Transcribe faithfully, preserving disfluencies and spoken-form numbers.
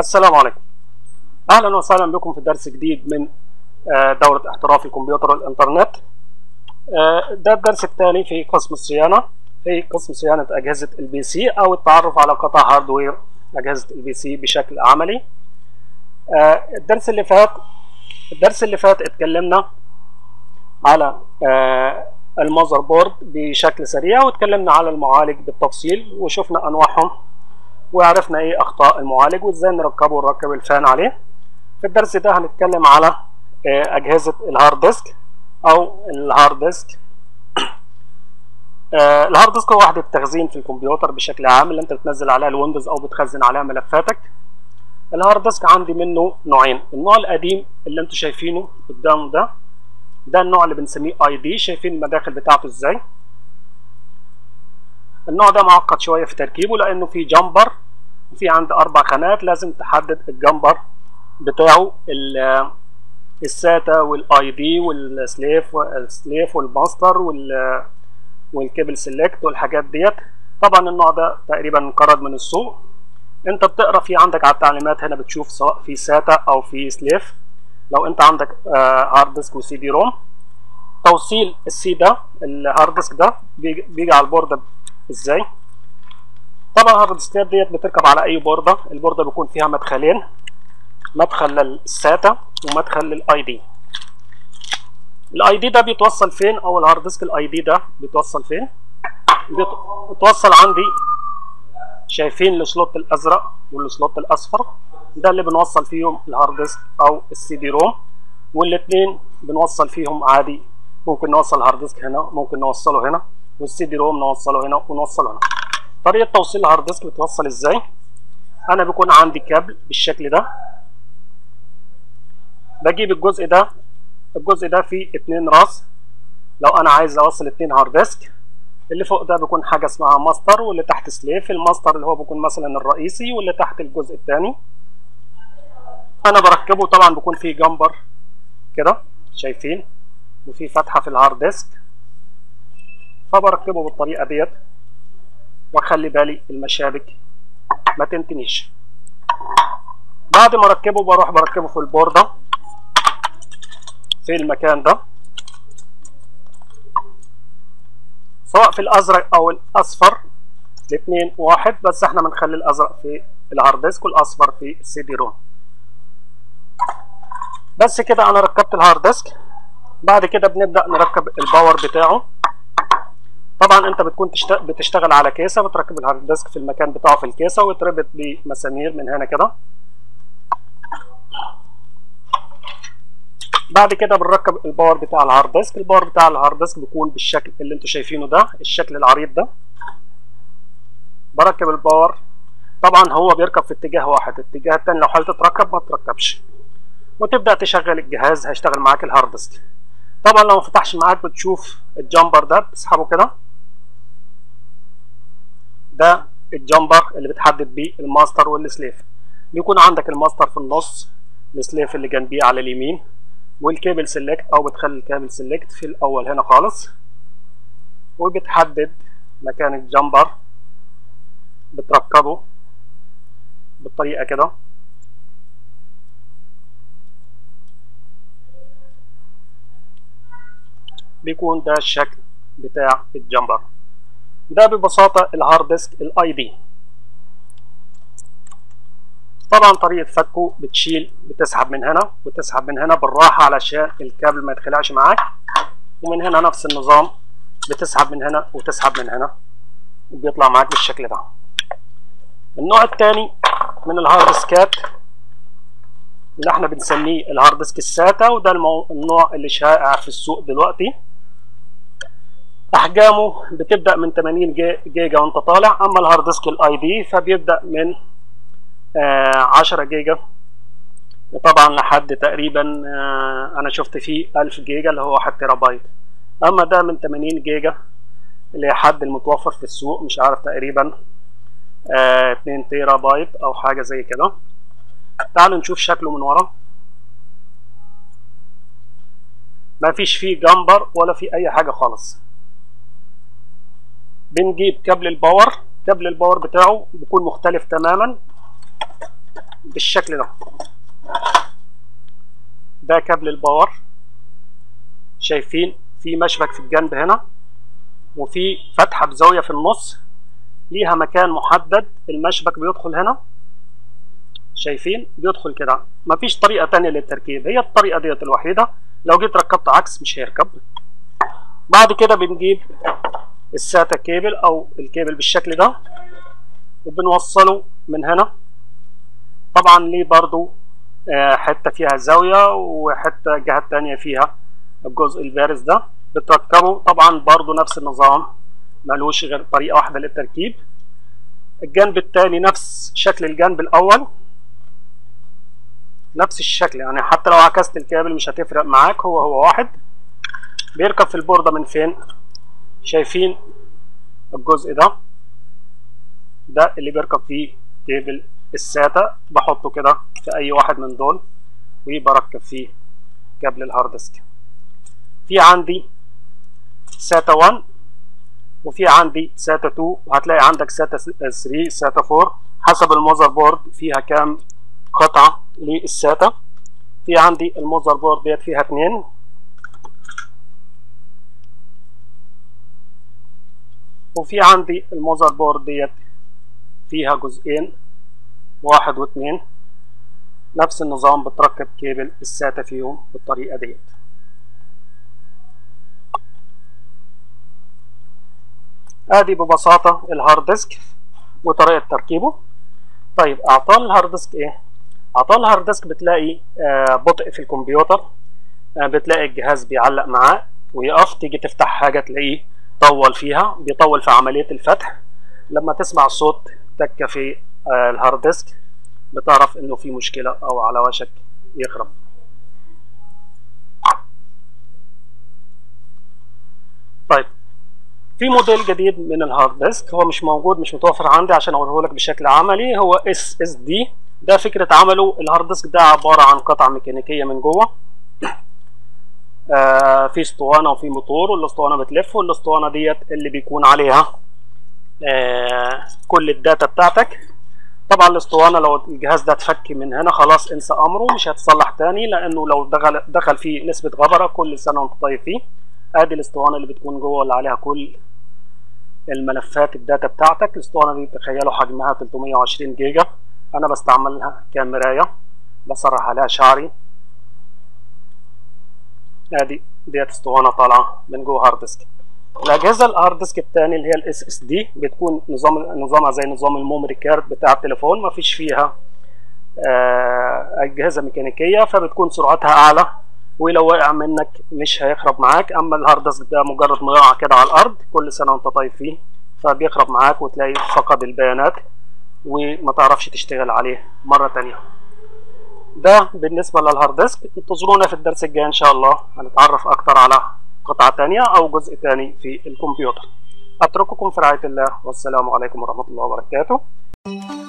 السلام عليكم. اهلا وسهلا بكم في درس جديد من دورة احتراف الكمبيوتر والانترنت. ده الدرس الثاني في قسم الصيانة، في قسم صيانة اجهزة البي سي او التعرف على قطع هاردوير اجهزة البي سي بشكل عملي. الدرس اللي فات الدرس اللي فات اتكلمنا على المذر بورد بشكل سريع، واتكلمنا على المعالج بالتفصيل وشفنا انواعهم وعرفنا ايه اخطاء المعالج وازاي نركبه ونركب الفان عليه. في الدرس ده هنتكلم على اجهزه الهارد ديسك او الهارد ديسك. الهارد ديسك هو وحده تخزين في الكمبيوتر بشكل عام اللي انت بتنزل عليها الويندوز او بتخزن عليها ملفاتك. الهارد ديسك عندي منه نوعين. النوع القديم اللي انتوا شايفينه قدام ده ده النوع اللي بنسميه اي دي. شايفين المداخل بتاعته ازاي؟ النوع ده معقد شويه في تركيبه لانه في جامبر وفي عند اربع خانات، لازم تحدد الجامبر بتاعه الساتا والاي دي والسليف والسليف والماستر والكيبل سيلكت والحاجات ديت. طبعا النوع ده تقريبا انقرض من السوق. انت بتقرا في عندك على التعليمات هنا بتشوف سواء في ساتا او في سليف. لو انت عندك هارد ديسك وسي دي روم، توصيل السي ده الهارد ديسك ده بيجي على البورده ازاي؟ طبعا الهارد ديسكات ديت بتركب على اي بورده. البورده بيكون فيها مدخلين، مدخل للساتا ومدخل للاي دي. الاي دي ده بيتوصل فين؟ او الهارد ديسك الاي دي ده بيتوصل فين؟ بيتوصل عندي، شايفين السلوت الازرق والسلوت الاصفر؟ ده اللي بنوصل فيهم الهارد ديسك او السي دي روم، والاثنين بنوصل فيهم عادي. ممكن نوصل الهارد ديسك هنا، ممكن نوصله هنا، والسي دي روم نوصله هنا ونوصله هنا. طريقه توصيل الهارد ديسك بتوصل ازاي؟ انا بيكون عندي كابل بالشكل ده، بجيب الجزء ده الجزء ده فيه اتنين راس. لو انا عايز اوصل اتنين هارد ديسك، اللي فوق ده بيكون حاجه اسمها ماستر، واللي تحت سليف. الماستر اللي هو بيكون مثلا الرئيسي، واللي تحت الجزء الثاني. انا بركبه، طبعا بيكون فيه جامبر كده شايفين، وفي فتحه في الهارد ديسك، فبركبه بالطريقه ديت واخلي بالي المشابك ما تنتنيش. بعد ما اركبه بروح بركبه في البورده في المكان ده، سواء في الازرق او الاصفر، الاثنين واحد، بس احنا بنخلي الازرق في الهارد ديسك والاصفر في السي دي روم. بس كده انا ركبت الهارد ديسك. بعد كده بنبدا نركب الباور بتاعه. طبعا انت بتكون بتشتغل على كيسه، بتركب الهارد ديسك في المكان بتاعه في الكيسه، ويتربط بمسامير من هنا كده. بعد كده بنركب الباور بتاع الهارد ديسك. الباور بتاع الهارد ديسك بيكون بالشكل اللي انتوا شايفينه ده، الشكل العريض ده. بركب الباور. طبعا هو بيركب في اتجاه واحد، الاتجاه الثاني لو حاولت تركب ما تركبش، وتبدا تشغل الجهاز. هيشتغل معاك الهارد ديسك. طبعا لو ما فتحش معاك بتشوف الجامبر ده، بتسحبه كده. ده الجامبر اللي بتحدد بيه الماستر والسليف. بيكون عندك الماستر في النص، السليف اللي جنبيه على اليمين، والكيبل سيلكت او بتخلي الكابل سيلكت في الاول هنا خالص، وبتحدد مكان الجامبر. بتركبه بالطريقه كده. بيكون ده الشكل بتاع الجامبر. ده ببساطه الهارد ديسك الاي دي. طبعا طريقه فكه بتشيل، بتسحب من هنا وتسحب من هنا بالراحه علشان الكابل ما يتخلعش معاك، ومن هنا نفس النظام، بتسحب من هنا وتسحب من هنا، وبيطلع معاك بالشكل ده. النوع الثاني من الهارد ديسكات اللي احنا بنسميه الهارد ديسك الساتا، وده المو... النوع اللي شائع في السوق دلوقتي. احجامه بتبدا من ثمانين جيجا وانت طالع، اما الهارد ديسك الاي دي فبيبدا من آه عشرة جيجا طبعا لحد تقريبا آه انا شفت فيه ألف جيجا اللي هو واحد تيرا بايت. اما ده من ثمانين جيجا اللي هي حد المتوفر في السوق، مش عارف تقريبا آه اتنين تيرا بايت او حاجه زي كده. تعالوا نشوف شكله من ورا. ما فيش فيه جامبر ولا فيه اي حاجه خالص. بنجيب كابل الباور. كابل الباور بتاعه بيكون مختلف تماما. بالشكل ده. ده كابل الباور، شايفين في مشبك في الجنب هنا وفي فتحة بزاوية في النص ليها مكان محدد، المشبك بيدخل هنا، شايفين بيدخل كده. مفيش طريقة تانية للتركيب، هي الطريقة ديت الوحيدة. لو جيت ركبت عكس مش هيركب. بعد كده بنجيب الساتا كيبل او الكيبل بالشكل ده وبنوصله من هنا. طبعا ليه برضو حتة فيها زاوية وحتة الجهة التانية فيها الجزء البارز ده، بتركبه طبعا برضو نفس النظام، ملوش غير طريقة واحدة للتركيب. الجنب التاني نفس شكل الجنب الأول، نفس الشكل، يعني حتى لو عكست الكابل مش هتفرق معاك، هو هو واحد. بيركب في البوردة من فين؟ شايفين الجزء ده، ده اللي بيركب فيه كيبل الساتا، بحطه كده في أي واحد من دول وبركب فيه كابل الهارد ديسك. في عندي ساتا واحد وفي عندي ساتا اتنين، وهتلاقي عندك ساتا تلاتة ساتا اربعة حسب المذر بورد فيها كام قطعة للساتا. في عندي المذر بورد ديت فيها اتنين، وفي عندي المذر بورد ديت فيها جزئين واحد واثنين. نفس النظام بتركب كيبل الساتا فيهم بالطريقة ديت. ادي ببساطة الهارد ديسك وطريقة تركيبه. طيب اعطال الهارد ديسك ايه؟ اعطال الهارد ديسك بتلاقي آه بطء في الكمبيوتر، آه بتلاقي الجهاز بيعلق معاه ويقف، تيجي تفتح حاجة تلاقيه طول فيها، بيطول في عملية الفتح. لما تسمع صوت تكة في آه الهارد ديسك بتعرف انه في مشكلة او على وشك يخرب. طيب في موديل جديد من الهارد ديسك، هو مش موجود، مش متوفر عندي عشان اوريه لك بشكل عملي، هو اس اس دي. ده فكرة عمله، الهارد ديسك ده عبارة عن قطعة ميكانيكية من جوه، آه في اسطوانة وفي موتور، والاسطوانة بتلف، والاسطوانة ديت اللي بيكون عليها آه كل الداتا بتاعتك. طبعا الاسطوانة لو الجهاز ده اتفك من هنا خلاص انسى امره، مش هتصلح تاني، لانه لو دخل دخل فيه نسبة غبرة كل سنة وانت طيب فيه. ادي الاسطوانة اللي بتكون جوه اللي عليها كل الملفات الداتا بتاعتك. الاسطوانة دي تخيلوا حجمها تلتمية وعشرين جيجا، انا بستعملها كمراية بسرح عليها شعري. ادي ديت اسطوانة طالعة من جوه هارد ديسك. الاجهزة الهارد ديسك الثاني اللي هي الاس اس دي بتكون نظام نظامها زي نظام الميموري كارد بتاع التليفون، مفيش فيها آه اجهزة ميكانيكية، فبتكون سرعتها اعلى، ولو وقع منك مش هيخرب معاك. اما الهارد ديسك ده مجرد ما يقع كده على الارض كل سنه وانت طايف فيه فبيخرب معاك وتلاقي فقد البيانات وما تعرفش تشتغل عليه مره تانية. ده بالنسبه للهارد ديسك. انتظرونا في الدرس الجاي ان شاء الله، هنتعرف اكتر على قطعه تانية او جزء تاني في الكمبيوتر. اترككم في رعايه الله، والسلام عليكم ورحمه الله وبركاته.